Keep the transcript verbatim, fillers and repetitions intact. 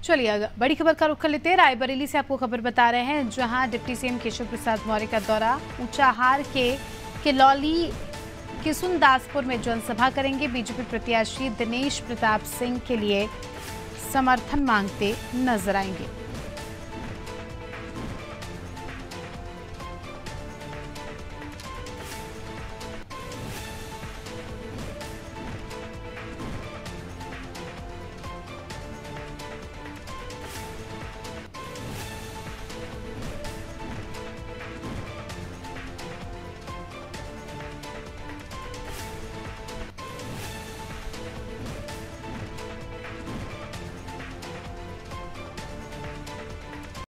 चलिए अगर बड़ी खबर का रुख कर लेते हैं। रायबरेली से आपको खबर बता रहे हैं, जहां डिप्टी सीएम केशव प्रसाद मौर्य का दौरा ऊंचाहार के किलौली किसुनदासपुर में जनसभा करेंगे। बीजेपी प्रत्याशी दिनेश प्रताप सिंह के लिए समर्थन मांगते नजर आएंगे।